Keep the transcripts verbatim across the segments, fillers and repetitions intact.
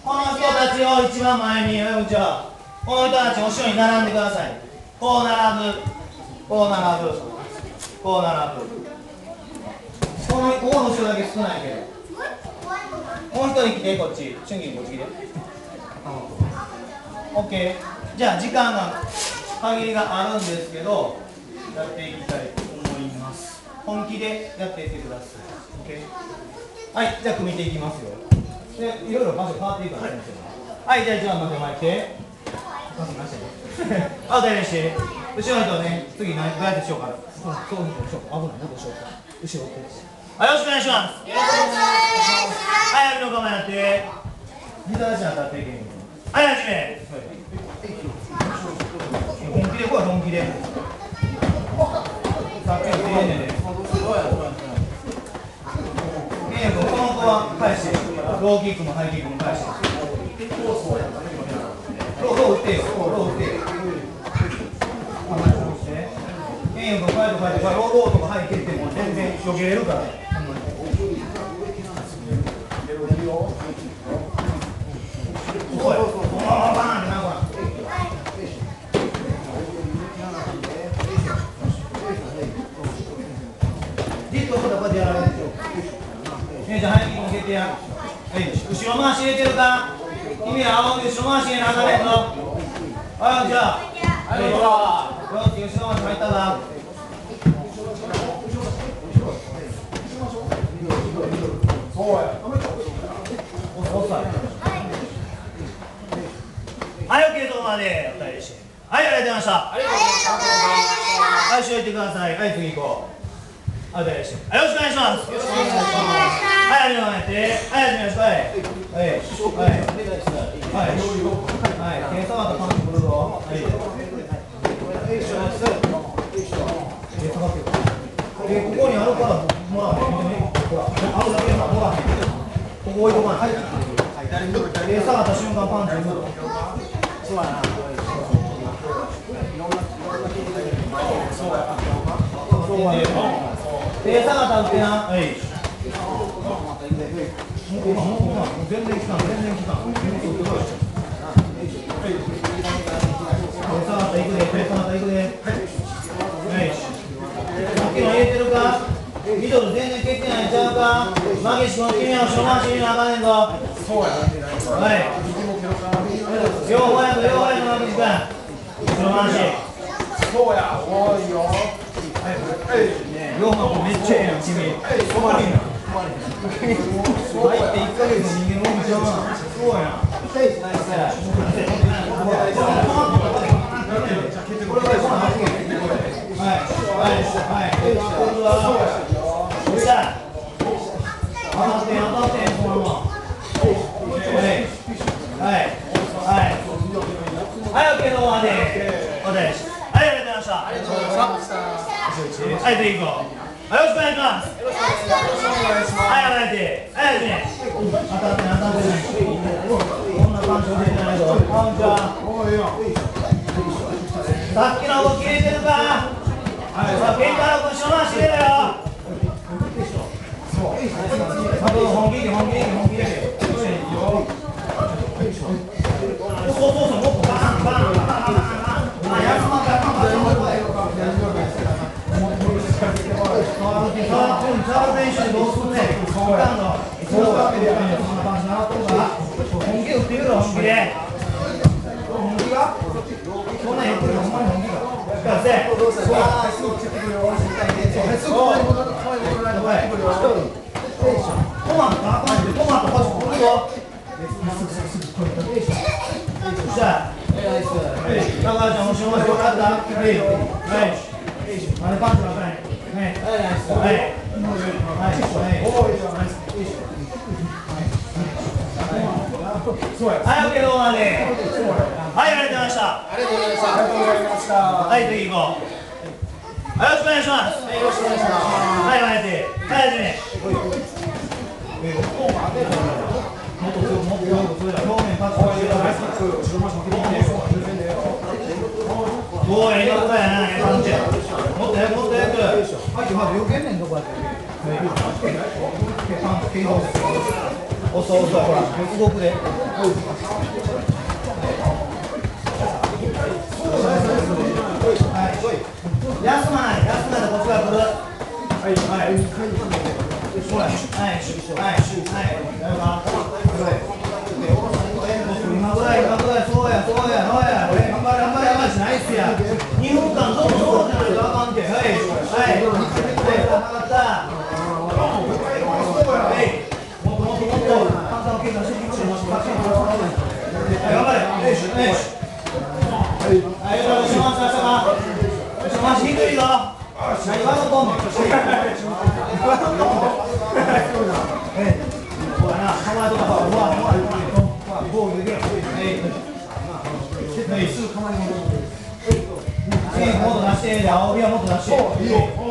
この人たちを一番前に、うちはこの人たち後ろに並んでください。こう並ぶ、こう並ぶ、こう並ぶ。このここの後ろだけ少ないけど、もう一人来て、こっち、春菊こっち来て。オッケー。じゃあ時間が限りがあるんですけど、やっていきたいと思います。本気でやっていってください。オッケー。はい、じゃあ組み手いきますよ。で、いろいろ場所変わっていいからね。はい、じゃあ一番まで前来て。パスなしで。あ、大丈夫して。後ろの人ね、次何どうやってしようかな。そうそういうことしようか。危ないな、どうしようか。後ろって。はい、よろしくお願いします。よろしくお願いします。はい、網の構えやって。膝足当たっていけん。はい、始め。本気でこい、本気で。さっきの丁寧で。ねえ、この子は返して。ローキックもハイキックも返して。ロー、ロー打ってよ。ロー打ってよ。ねえ、こうやってこうやって、ローとかハイ蹴っても全然避けれるから。おい、バーンってな、ほら。じっとこうやってやられるでしょ。ねえ、じゃあ、早く向けてや。後ろ回し入れてるか。君ら、青で後ろ回し入れなあかんねんぞ。はい、じゃあ。はい、ほら。よし、後ろ回し入ったな。そうや。はい、オッケー、そこまで。お二人でして。はい、ありがとうございました。ありがとうございました。はい、後ろ行ってください。はい、次行こう。はい、お二人でして。はい、よろしくお願いします。よろしくお願いします。はい、ありがとうございます。はい、始めましょう。はい。はい。はい。はい。はい。手触った感じくるぞ。はい。手触ってる。え、ここにあるから、もらわへん。ほら、あるだけやからもらわへん。ここ置いとかない。手触った瞬間パンチ打つぞ。そうやな。手下が立ってな。はい。全然効かん、全然効かん。手下がったいくで、手下がったいくで。はい。さっきの入れてるか。ミドル全然蹴ってないんちゃうか。マギシの君は後ろ回しになあかんねんぞ。そうや。はい。両方やと両方やとマギシ君。後ろ回し。そうや。多いよ。両方めっちゃええやん、君。困るやん。入っていっかげつの人間もんちゃうな。そうやん。ナイス。ナイス。はい。はい。はい。よっしゃ。当たってん、当たってん、このまま。はい。はい。はい。はい、オッケー、どうもまで。お疲れ。はい、ありがとうございました。ありがとうございました。はい、次行こう。よろしくお願いします。よろしくお願いします。はい、離れて。はい、ね。当たって当たってない。こんな感じで出てないぞ。あんちゃん。さっきの動き入れてるか。はい、さあ、ケンタロウ君、後ろ回し入れろよ。そう。あと、本気で、本気で、本気で。そうそうそう、もっとバーン、バーン、バーン、バーン、バーン。あ、やつまった、やつまった。サーブ練習でどうすんねん。そうや。そうや。そんな感じなっとるか。本気で打ってみろ、本気で。本気がそんなん言ってるよ、ほんまに本気が。だせ。そうや。すぐ来てくるよ。すぐ来てくるよ。トマトかトマト、こっち来るよ。じゃあ。高橋ちゃん、もしもしよかった。はい。はい。あれパンチなさい。はい。はい。はい。はい、オッケー、どうもまで。はい、ありがとうございました。ありがとうございました。ありがとうございました。はい、次行こう。はい、よろしくお願いします。よろしくお願いします。はい、前で。はい、始め。もっと強く、もっと強く、表面パッチをしてください。おー、やり方やな、やり方。もっとやく、もっとやく。はい、はい、よけんねん、どこやって。パンチ、継続です。 遅い遅い、ほら、動くで。休まない、休まないでこっちから来る。はい、はい。ほら、はい、はい、はい。今ぐらい、今ぐらい、そうや、そうや、そうや。頑張れ、頑張れ、頑張れしないっすや。にふんかん、そうそうじゃないとあかんて。はい、はい。はい、上がった。はい。もっともっともっと。簡単を計算していきましょう。頑張れ。よし、よし。はい、よし、回したか。回し低いぞ。何笑うとんねん。ほらな、構えとか、ほら、ほら、ほら、ゴールで。はい、すぐ構えに戻る。次、もっと出して、青木はもっと出して。はい、オッ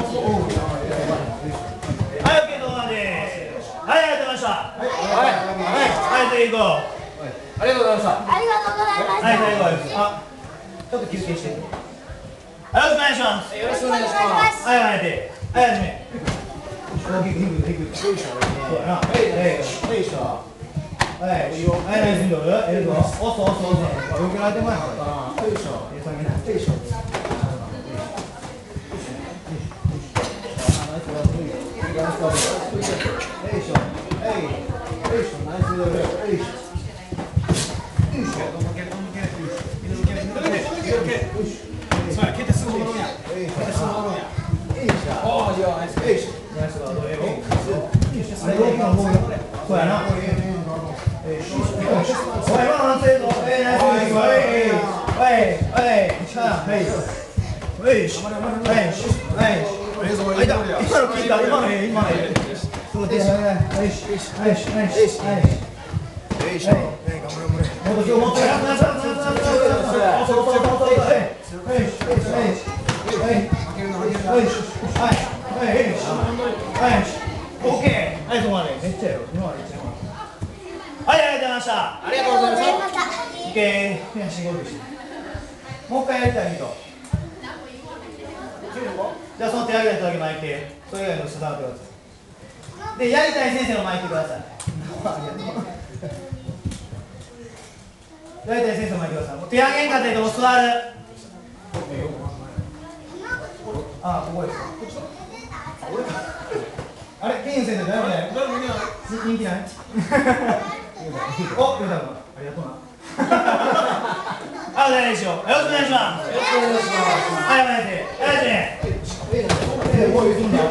ケー、動画です。はい、ありがとうございました。はい、はい、次行こう。ありがとうございました。 ありがとうございました。 はい、最後です。あ、ちょっと休憩して。よろしくお願いします。 よろしくお願いします。 はい、はい、で、はい、始め。大きく、低く、低く。そうやな。はい、はい、はい、はい、ナイスミドル。ええぞ。押す、押す、押す。よけられてもらえないから。よいしょ。ええ、下げない。よいしょ。そうやな。おい、今の反省ぞ。ええ、ナイス。おい、おい、おい、はい。おい、し、はい、はい。あいた。今の聞いた。今のええ、今のええ。そうです。はい、はい、はい、はい、はい。もっと、もっと、やった、やった、やった、やった、やった。そうそうそうそう。はい、はい、はい、はい、はい、はい、オッケー。はい、そこまで。めっちゃよ。今まで。はい、ありがとうございました。 ありがとうございました。 オッケー。悔しいゴールして。もう一回やりたい人。じゃあその手上げた人だけ巻いて、それ以外のスタートやつ。で、やりたい先生を巻いてください。やりたい先生を巻いてください。手上げんかった人も座る。あ、ここですか。あれ、ケンユ先生大丈夫だよ。人気ない？お、ヨタ君、ありがとうな。あ、お願いしよう。よろしくお願いします。よろしくお願いします。はい、待って。はい、ね。え、もう行くんだ。はい。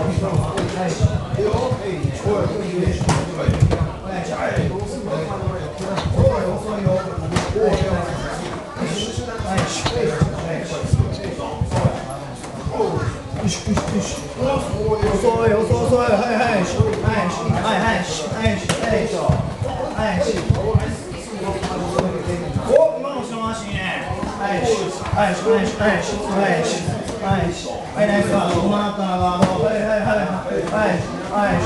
遅い遅い遅い。はいはいはいはいはいはい。お、今の下回しいいね。はいはいはいはいはいはいナイスガード。止まったなガード。はいはいはいはいはいはい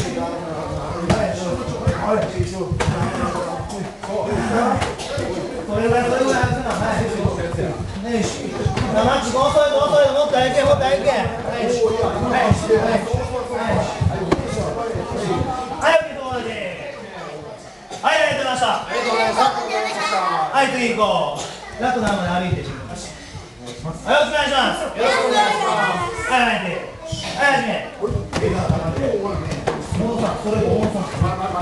それぐらいそれぐらい早くな。はいねしマッチ遅い遅い。もっと早けもっと早け。はいはいはいはいはいではいありがとうございました。ありがとうございました。はい次行こう。楽なので歩いてしまいます。よろしくお願いします。よろしくお願いします。はいはいではい始め。小野さんそれ小野さん。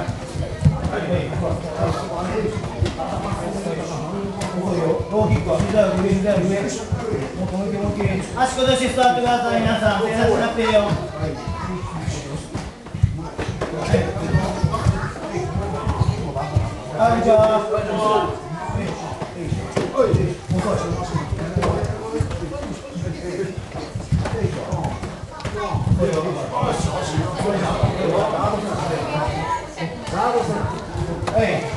ローキックは膝より上、膝より上。もうこの気持ち。足崩して座ってください、皆さん。手出しなくていいよ。こんにちは。はい。